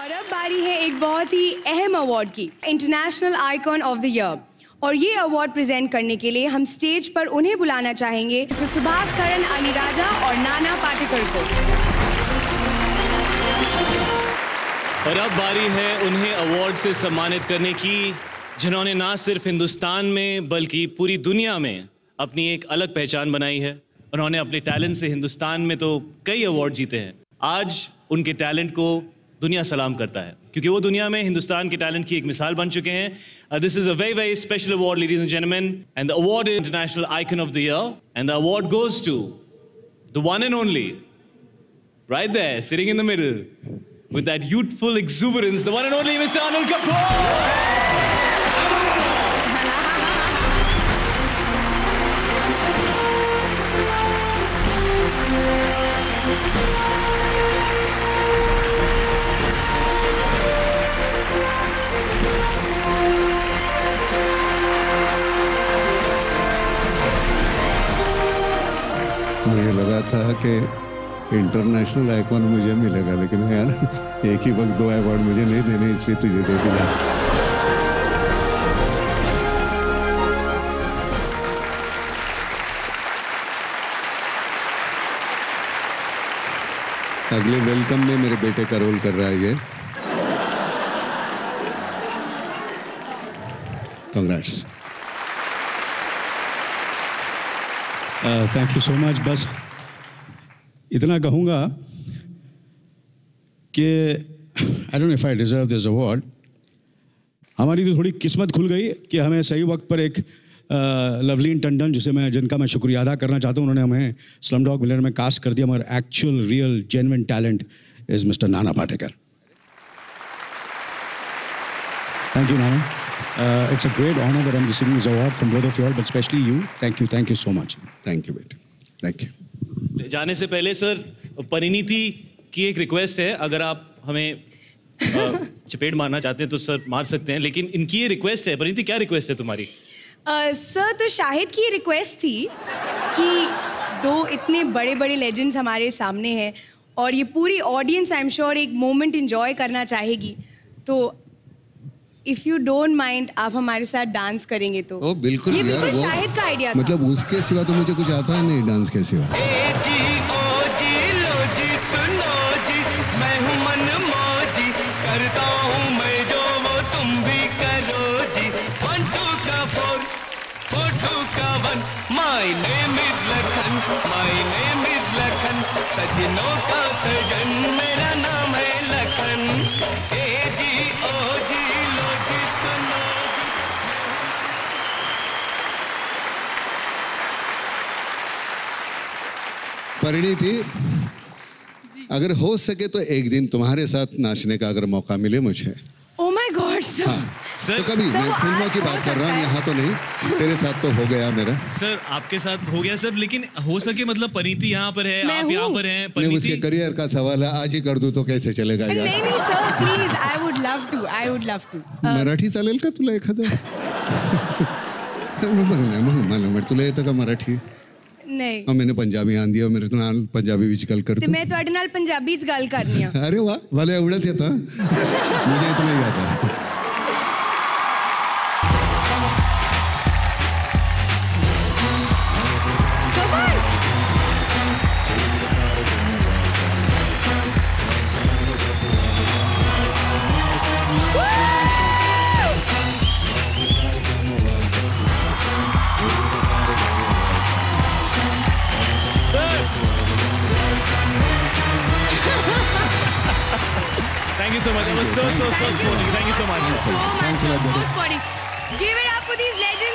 और अब बारी है एक बहुत ही अहम अवार्ड की, international icon of the year. और ये अवार्ड प्रेजेंट करने के लिए हम स्टेज पर उन्हें बुलाना चाहेंगे, सुभाष करण, अली राजा और नाना पाटेकर को। और अब बारी है उन्हें अवार्ड से सम्मानित करने की, जिन्होंने ना सिर्फ हिंदुस्तान में बल्कि पूरी दुनिया में अपनी एक अलग पहचान बनाई है। उन्होंने अपने टैलेंट से हिंदुस्तान में तो कई अवार्ड जीते हैं। आज उनके टैलेंट को दुनिया सलाम करता है, क्योंकि वो दुनिया में हिंदुस्तान के टैलेंट की एक मिसाल बन चुके हैं। This is a very very special award, ladies and gentleman, and the award is international icon of the year, and the award goes to the one and only, right there, sitting in the middle, with that youthful exuberance, the one and only Mr. Anil Kapoor! मुझे लगा था कि international icon मुझे मिलेगा, लेकिन यार एक ही वक्त दो अवार्ड मुझे नहीं देने, इसलिए तुझे दे दिया। अगले वेलकम में मेरे बेटे का रोल कर रहा है ये। Congrats. Thank you so much. बस इतना कहूँगा कि I don't know if I deserve this award. हमारी तो थोड़ी किस्मत खुल गई कि हमें सही वक्त पर एक लवलीन टंडन, जिनका मैं शुक्रिया अदा करना चाहता हूँ, उन्होंने हमें स्लमडॉग मिलियनेयर में कास्ट कर दिया। हमारा actual real genuine talent is mister Nana Patekar. Thank you Nana. It's a great honor that I'm receiving this award from both of you all, but especially you. Thank you so much. Thank you बेटे, thank you. जाने से पहले sir, Parineeti की एक request है। अगर आप हमें चपेट मारना चाहते हैं तो सर मार सकते हैं, लेकिन इनकी ये रिक्वेस्ट है। परिणीति, क्या रिक्वेस्ट है तुम्हारी? सर, तो शाहिद की रिक्वेस्ट थी कि दो इतने बड़े बड़े लेजेंड्स हमारे सामने हैं और ये पूरी ऑडियंस आई एम श्योर एक मोमेंट एंजॉय करना चाहेगी, तो इफ यू डोंट माइंड आप हमारे साथ डांस करेंगे तो। ओ बिल्कुल ये यार, बिल्कुल शाहिद का आइडिया था। मतलब उसके सिवा तो मुझे कुछ आता है नहीं डांस के सिवा। मैं हूँ मन मौजी, करता हूँ मैं जो वो तुम भी करो जी। 1 2 का 4 4 2 का 1, my name is Lakhan, my name is Lakhan, सजनों का सजन मेरा नाम है लखन। ए जी ओ जी लो जी सुनो जी। परिणीति, अगर हो सके तो एक दिन तुम्हारे साथ नाचने का अगर मौका मिले मुझे। Oh my god sir. तो कभी मैं फिल्मों की बात कर रहा हूँ, यहाँ तो नहीं, तेरे साथ तो हो गया मेरा। सर आपके साथ हो गया सर, लेकिन हो सके मतलब परिणीति यहाँ पर है, आप यहाँ पर हैं। नहीं, उसके करियर का सवाल है, आज ही कर दूँ तो कैसे चलेगा यार? नहीं नहीं sir, please, I would love to. Marathi चालेल का तुला एखादं? चांगलं बघ ना, मला म्हण तुला येतं का मराठी? नहीं। मैंने पंजाबी आंदी है, मेरे नाल पंजाबी विच गल कर। ते मैं ਤੁਹਾਡੇ ਨਾਲ ਪੰਜਾਬੀ 'ਚ ਗੱਲ ਕਰਨੀ ਆ। अरे वाह, भले एवढंच येतं, मुझे इतना ही आता है। Thank you so much. That was so sporty. Thank you so much. So sporty. Give it up for these legends.